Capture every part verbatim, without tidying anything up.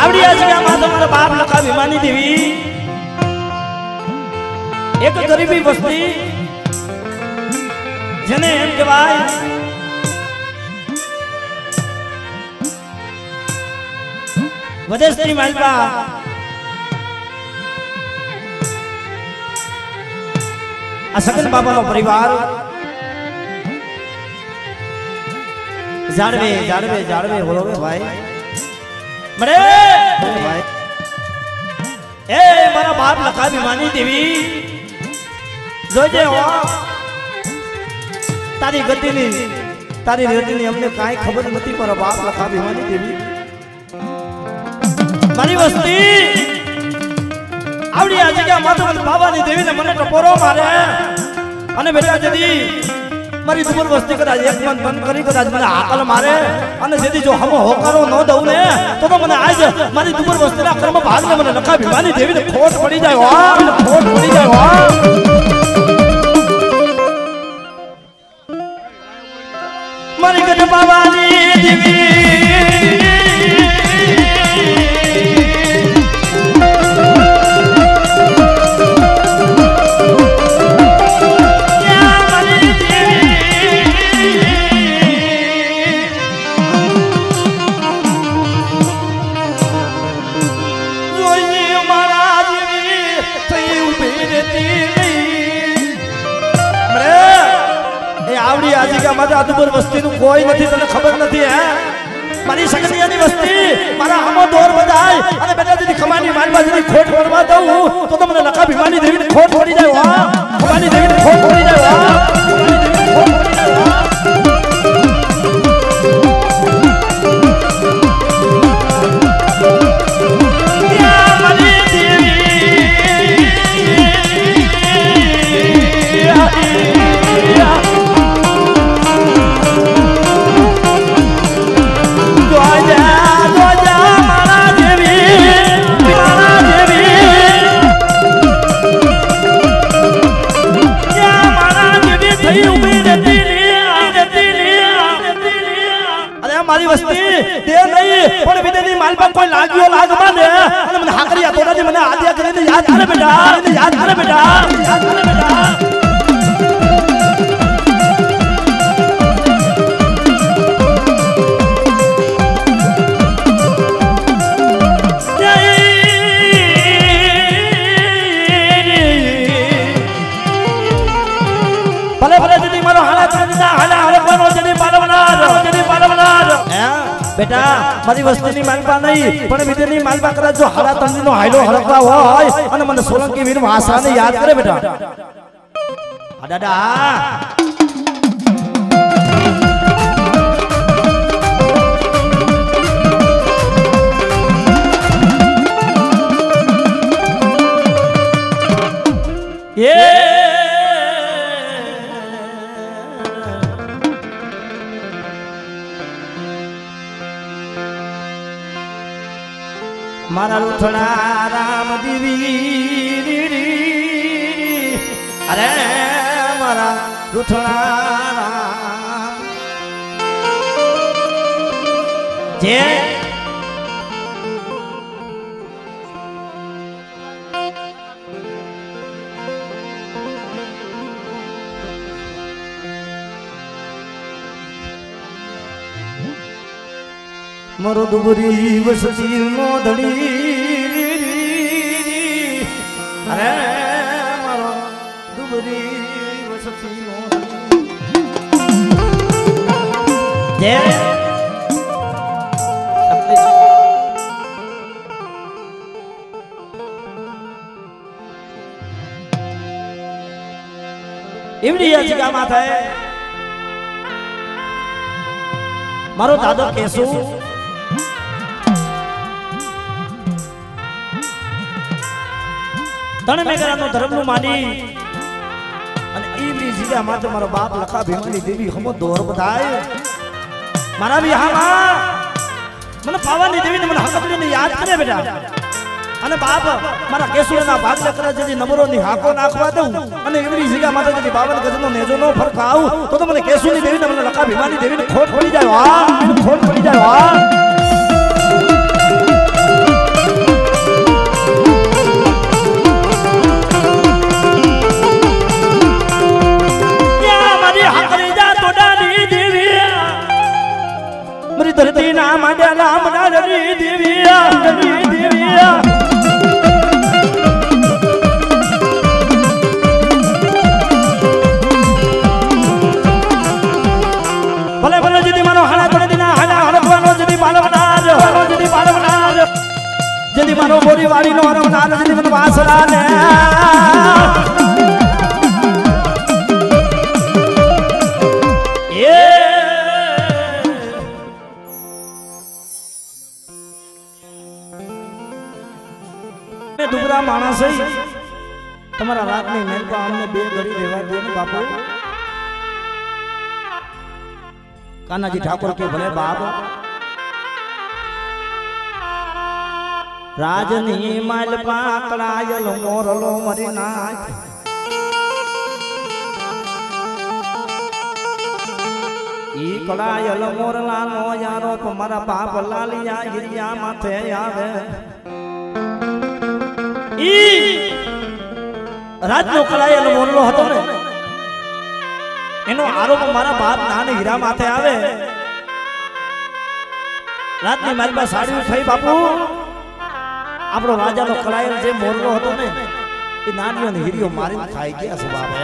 आवड़ी आज क्या मां तुम्हारा बाप लखा भिमानी देवी एक गरीबी बस्ती जने एम कहेवाय वदेश्री मालपा आ सगन बाबा नो परिवार जाड़वे जाड़वे जाड़वे होवे भाई मरे भाई ए मारा बाप लखा भिमानी देवी जोजे हो तारी गति नी तारी गति नी हमने काई खबर नथी पर बाप लखा भिमानी देवी मारी वस्ती आवड़ी आज क्या माधवन बाबा नी देवी ने मने टपोरो मारे अने बेटा जदी मारी दुबर वस्ती कदा एक मन बंद करी कदा मने हाकल मारे अने जदी जो हम होकारो न दऊ ने तो तो मने आज मारी दुबर वस्ती ना कर्म भाग ने मने लखा भिमानी देवी ने खोट पड़ी जाय हो खोट पड़ी जाय हो मारी गज बाबा नी देवी मारे आदुपुर वस्ती नु कोई नहीं तने खबर नहीं है मारी सकनियानी वस्ती मारा हमो दौर बजाय अरे बेटा जी खमानी मालवा जी खोट पड़वा दऊ तो तो मने लखा भिमानी देवी ने खोट पड़ी जाय वा खमानी देवी ने खोट पड़ी जाय वा मारी वस्ती दे नहीं पण विदेनी मालपा कोई लागियो लाग माने अने मने हाकरिया तोरा जी मने आदिया करे याद करे बेटा याद करे बेटा याद करे बेटा भले भले जदी मारो हाला चंदा हाला हाला बनो जदी पालवनार जदी पालवनार बेटा मारी वस्ती नी मालपा नहीं पण विदेनी मालपा करा जो हाला तंदी नो हाइलो हरकवा होय अने मन सोलंकी वीर भाषा ने याद करे बेटा आ दादा ये मारा लुठना राम देवी अरे मारा लुठना राम जे मरो दुबरी वसती मोदड़ी अरे मरो दुबरी वसती मोदड़ी इवड़ी आज क्या माथा है मारो दादा केसु तण मेघरा नो धर्म नु मानी अने ईली जीगा माते मारो बाप लखा भिमानी देवी हमो दौर बधाय मारा भी हां मन पावानी देवी ने मन हकपली ने याद करे बेटा अने बाप मारा केसुर ना भाग लकरा जदी नंबरो नि हाको नाखवा दऊ अने ईली जीगा माते जदी बावन गजनो नेजो नो फरकाऊ तो तो मन केसुनी देवी ने मन लखा भिमानी देवी ने खोट पड़ी जाय वा खोट पड़ी जाय वा ભગતડી ના માંડ્યા લામડા ડરી દેવિયા ડરી દેવિયા ભલે ભલે જદી મારો હાડા કરે દીના હાડા હરકવાનો જદી પાલવનાજ જદી પાલવનાજ જદી મારો બોરી વાળી નો હરકનાજ જદી મને વાસલા ને दुबरा मानस तमारा रात में मेल पर हमने बे घड़ी रहवा दिए ने बापू कान्हाजी ठाकुर के भले बाप राजनी माल पाकड़ायल मोरलो मरी नाच ई कड़ायल मोरला नो यारो मारा बाप लालिया गिरिया माथे आवे रात नो कलायल मोरलो હતો ને એનો આરોપ મારા બાપ નાને હીરા માથે આવે રાતની મારી પાસે સાડી થઈ બાપુ આપણો રાજાનો કલાયલ જે મોરલો હતો ને એ નાનીઓ ને હીરિયો મારીને ખાઈ ગયા છે બાપ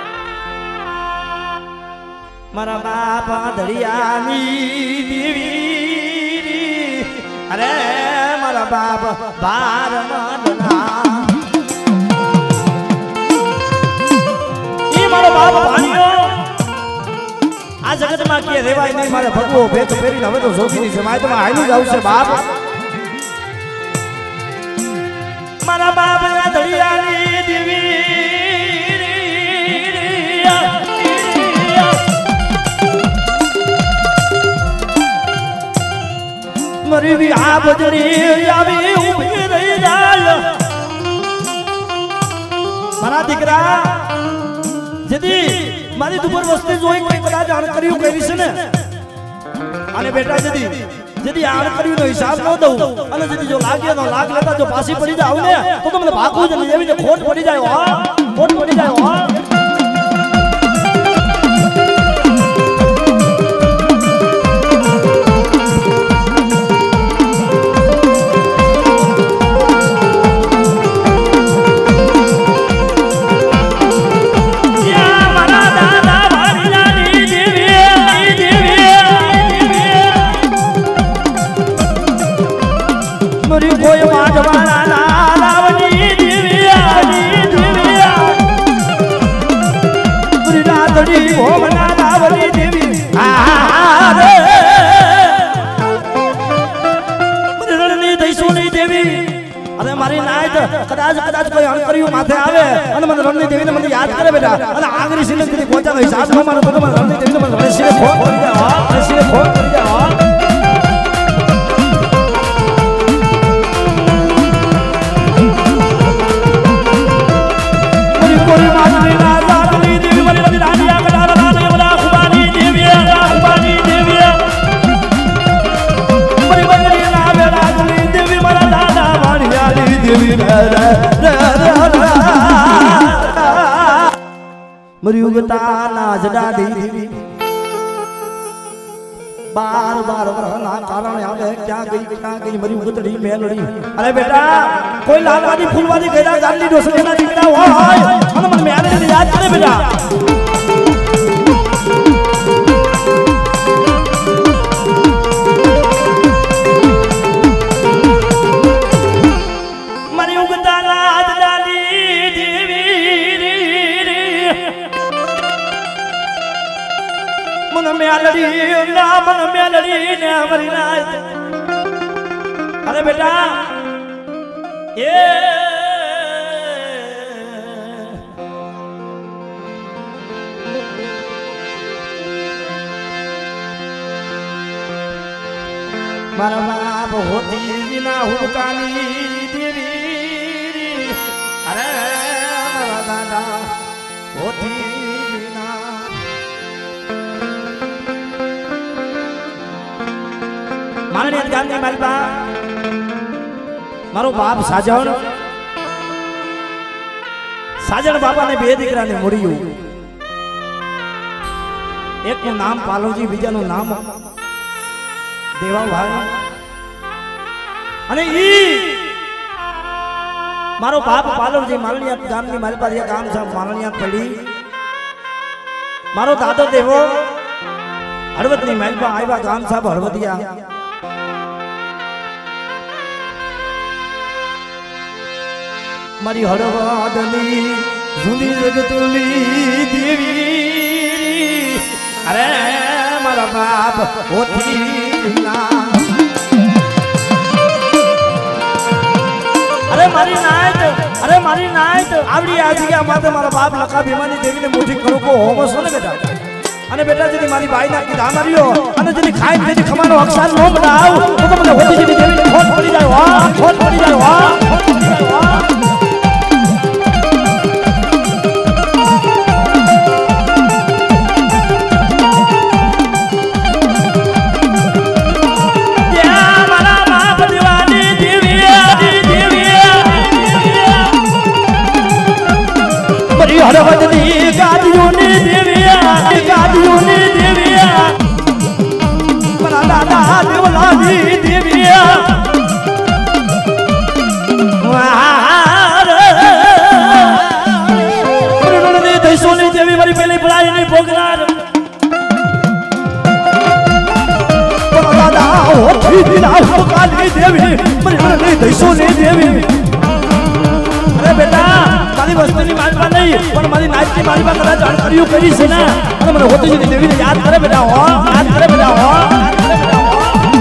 મારા બાપ ધડિયાની દેવી અરે મારા બાપ બાર મનના मारो बाप भानियो आ जगत में के रेवाय नहीं मारे भगवो भेद पेरी हवे तो जोगीनी समाज में आइलू जाऊ से बाप मारा बाप ना धड़ियानी देवी मरी भी आ बजड़ी आवी उभी रही जाय मारा दीकरा जदी मारी दुपर वस्ती जोई कोई कदा जान करियो करी से ने अने बेटा जदी जदी आन करियो नो हिसाब न दऊ अने जदी जो लागे नो लाग लेता जो पासी पड़ी जाऊ ने तो तुमने भागो जने जेवी ने खोट पड़ी जायो हां खोट पड़ी जायो हां कदाच कदाच कोई अंकरियो माथे आवे અને મને રણની દેવીને મને યાદ કરે બેટા અને આંગરી સિને કદી પહોંચાનો હિસાબ ન મારો તો મને રણની દેવીને મને રણસીને ફોન કરી દે હા રણસીને ફોન કરી દે હા મરી કોરી માતની ના જાતની દેવી મરી મરી રાનિયા કડા રાની બડા ખુબાની દેવી ખુબાની દેવી મરી મરી ના બેરાજની દેવી મારા દાદા વાણિયાની દેવી मरियुगता नाजडा देवी बार बार वरना कारण आवे क्या गई क्या गई मरियुगतड़ी मेलड़ी अरे बेटा कोई लालवादी फूलवादी गैरा गाली दोसना दिखता हो मन मन में आने याद करे बेटा मेलड़ी ना मन मेलड़ी ने हमारी नाच अरे बेटा ये मारा बाप होती बिना हुबकानी देवी अरे मारा दादा होती माननीय गांधी मालपा मारो बाप साजन साजन बाबा ने बे दीकरा ने मोड़ियो एक नु नाम पालोजी बीजा नु नाम દેવા ભાઈ અને ઈ મારો બાપ પાલોરજી માલણિયા ગામની મારી પાસે એક ગામ છે માલણિયા પડી મારો દાદો દેવો હળવદની માલપા આવ્યા ગામ સાહેબ હળવદિયા મારી હળવદની જૂની જગતુલી દેવી અરે મારા બાપ હોતી ના અરે મારી નાઈટ અરે મારી નાઈટ આવડી આ જગ્યા માટે મારા બાપ લખા ભીમાની દેવીને મોટી કરું કો હોમો છો ને બેટા અને બેટા જેની મારી બાઈ ના કીધા માર્યો અને જેની ખાઈ જેની ખમાનો અક્ષર નો બનાવ તો તો મને હોતી જેની દેવીને ખોટ પડી જાય વાહ ખોટ પડી જાય વાહ ખોટ પડી જાય વાહ હળવદની ગાદીઓની દેવિયા ગાદીઓની દેવિયા મારા દાદા દેવલાની દેવિયા રણની દૈસોની દેવી મારી પેલી પડાઈની ભોગનાર મારા દાદા હોઠી દિલા કાલી દેવી મારી રણની દૈસોની દેવી અરે બેટા મારી વસ્તુની માલપા નહીં પણ મારી નાચની માલપા કદાચ અણકર્યું કરી છે ને અને મને હોતી જતી દેવીને યાદ કરે બેટા હો યાદ કરે બેટા હો યાદ કરે બેટા હો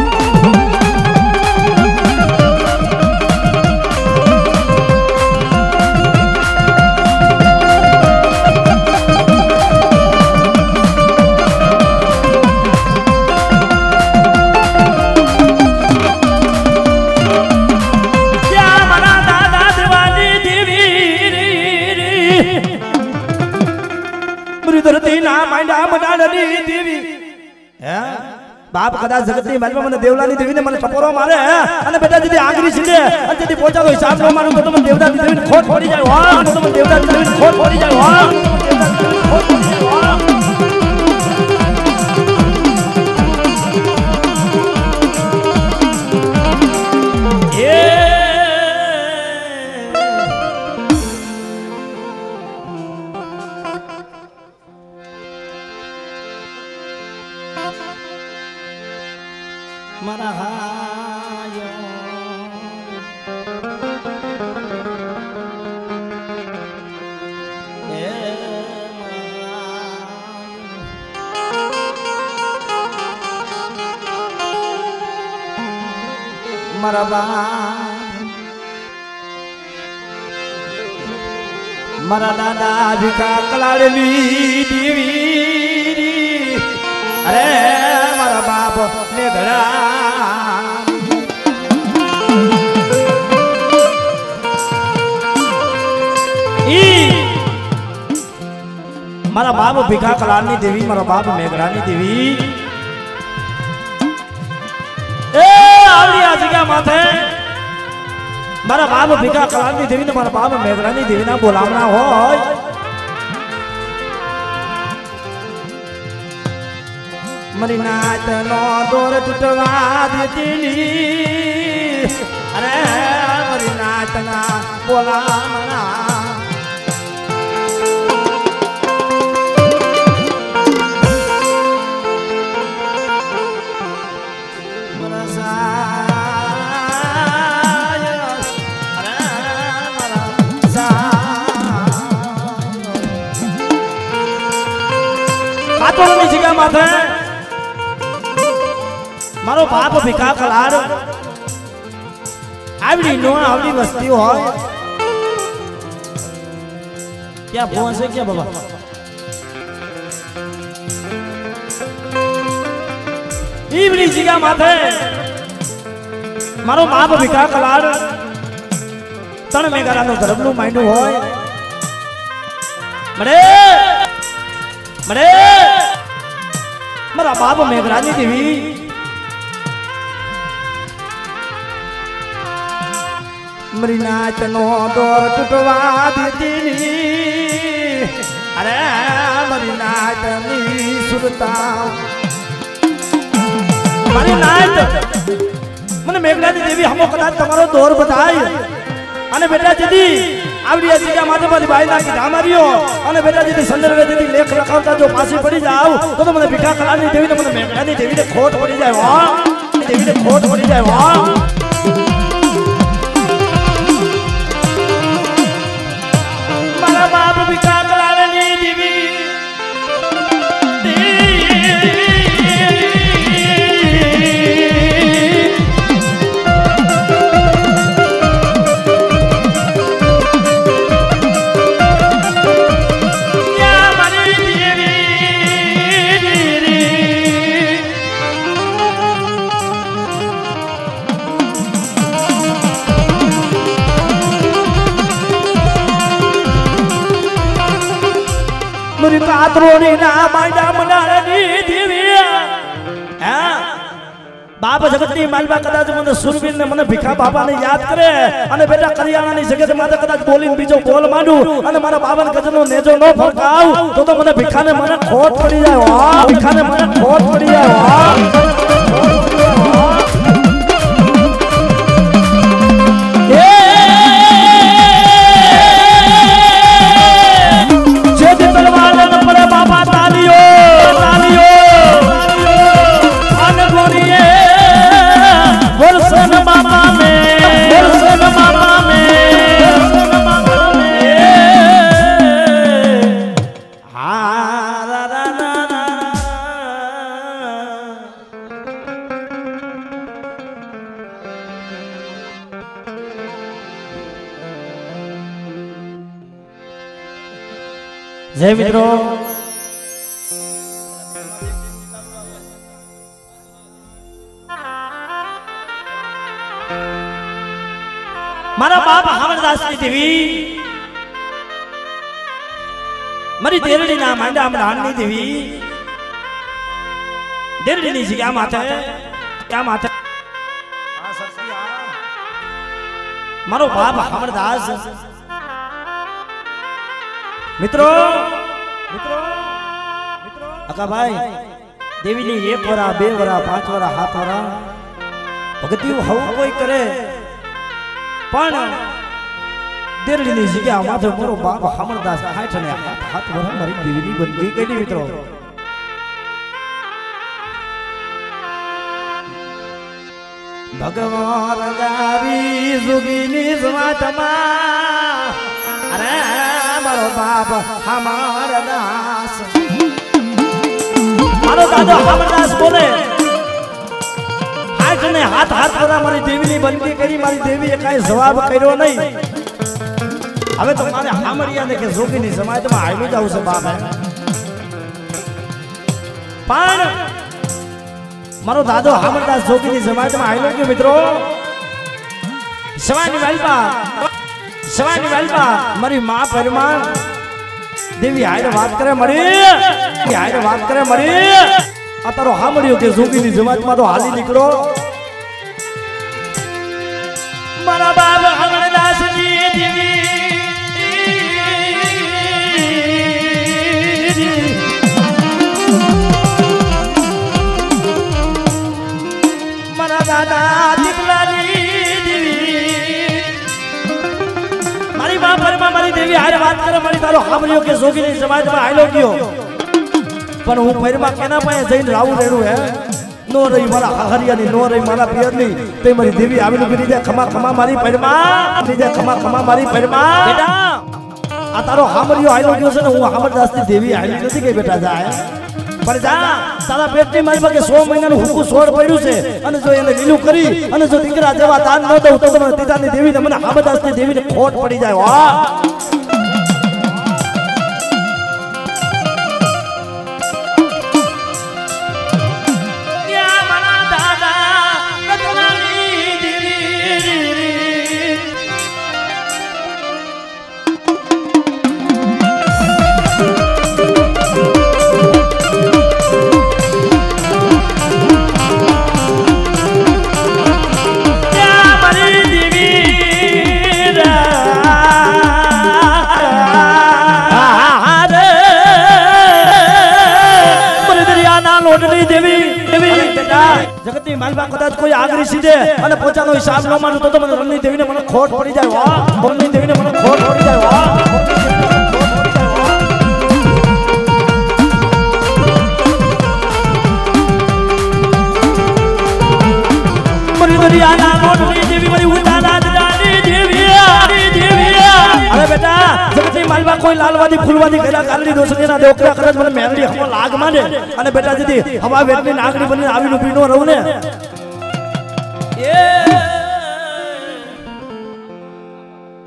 બાપ કદાચ જગતની માલમાં મને દેવલાની દેવીને મને ટપોરો મારે અને બેટા જેથી આંગળી છીંડે અને જેથી પોચાતો હિસાબ ન મારું તો મને દેવલાની દેવીને ખોટ પડી જાય વાહ તો મને દેવલાની દેવીને ખોટ પડી જાય વાહ ખોટ પડી જાય વાહ મારા હાયો એ મારા બાપ મારા દાદા ભીખા કલાડની દેવી અરે મારા બાપ ને ઘડા મારા બાપ ભીખા કલાડની દેવી મારા બાપ મેઘરાની દેવી એ આવડી આ જગ્યા માથે મારા બાપ ભીખા કલાડની દેવી ને મારા બાપ મેઘરાની દેવી ના બોલાવના હોય મારી નાત નો દોર તૂટવા દેતી અરે મારી નાત ના બોલાવના જગ્યા માથે મારો બાપ ભીખા કલાડ આવડી નો આવડી વસ્તી હોય ક્યાં ભૂવા છે ક્યાં બાબા ઈવડી જગ્યા માથે મારો બાપ ભીખા કલાડ તણ મેઘરાનું ધર્મનું માંડ્યું હોય મળે મળે મારા બાપ મેઘરાની દેવી મારી નાચ નો દોર તૂટવા દેતી અરે મારી નાચ ની સુરતા મારી નાત મને મેઘનાની દેવી હમો કદાચ તમારો દોર બધાય અને બેટા દીદી આવડી જગ્યા માટે મારી બાઈ નાખી ધામારીઓ અને બેટા દીદી સંદર્ભે દીદી લેખ લખાવતા જો પાછી પડી જાવ તો મને ભીખા કલાની દેવીને મને મેઘનાની દેવીને ખોટ પડી જાય વાહ દેવીને ખોટ પડી જાય વાહ મારા બાપ ભીખા કલાની દેવી કાતરોની ના માંડા મનાળની દેવી હા બાપ જગતની માલબા કદાચ મને સુરવીર ને મને ભીખા બાબાને યાદ કરે અને બેટા કરિયાણાની જગત માથે કદાચ બોલીને બીજો બોલ માંડું અને મારા બાવન ગજનો નેજો નો ફરકાવ તો તો મને ભીખાને મને ખોટ પડી જાય વાહ ભીખાને મને ખોટ પડી જાય વાહ જય મિત્રો મારા બાપ હામરદાસની દેવી મારી દેરડી ના માંડા હમણાંની દેવી દેરડીની જગ્યા માથે ક્યાં માથે મારો બાપ હામરદાસ મિત્રો મિત્રો મિત્રો અકા ભાઈ દેવીની એક વરા બે વરા પાંચ વરા સાત વરા ભગતી હવું કોઈ કરે પણ દેરડીની જગ્યા માથે મારો બાપ હામરદાસ હાથ ને હાથ વરા મારી દેવીની બંધી કરી મિત્રો ભગવાન ગાવી સુગીની સમાતમાં અરે મારો બાપ હામરદાસ મારો દાદો હામરદાસ બોલે હાથ ને હાથ હાથ વરા મારી દેવીની બંધી કરી મારી દેવીએ કાંઈ જવાબ કર્યો નહીં હવે તો મારે હામરિયાને કે જોગીની સમાજમાં આવેલું જ આવશે બાપ પણ મારો દાદો હામરદાસ જોગીની સમાજમાં આવેલો ગયો મિત્રો સવાની વાલપા સવાની વાલપા મારી માં પરમાન દેવી હારે વાત કરે મરી હારે વાત કરે મરી આ તારો હામરિયો કે જોગીની સમાજમાં તો હાલી નીકળો મારા બાપ હામરદાસની દેવી દાદા દીકલાની દેવી મારી માં પરમાં મારી દેવી હારે વાત કરે મારી તારો હામરિયો કે જોગીની સમાજમાં આયલો ગયો પણ હું પરમાં કેના પાસે જઈને રાવું રેડું હે નો રહી મારા હરિયાની નો રહી મારા પિયરની તે મારી દેવી આવીને કરી દે ખમા ખમા મારી પરમાં કરી દે ખમા ખમા મારી પરમાં બેટા આ તારો હામરિયો આયલો ગયો છે ને હું હામરદાસની દેવી આયલી નથી કે બેટા જાય પર જા તારા પેટની મારી પાસે સો મહિનાનું હુકુ સોળ પડ્યું છે અને જો એને લીલું કરી અને જો દીકરા જેવા દાન ન દઉં તો મને પિતાની દેવીને મને હામરદાસની દેવીને ખોટ પડી જાય વાહ માલવા કદાચ કોઈ આગરી સીધે અને પોતાનો હિસાબ ન માનું તો તો મને રણની દેવીને મને ખોટ પડી જાય વાહ રણની દેવીને મને ખોટ પડી જાય વાહ મરી દરિયાના મોટની દેવી મરી ઉતાના દાની દેવી દેવી અરે બેટા જગતની માલવા કોઈ લાલવાદી ફૂલવાદી કર્યા કારણી દોષણીના ડોકરા કરે મને મેરડી હમો લાગ માંડે અને બેટા જદી હવા વેટની નાગડી બનીને આવીને પીનો રહું ને એ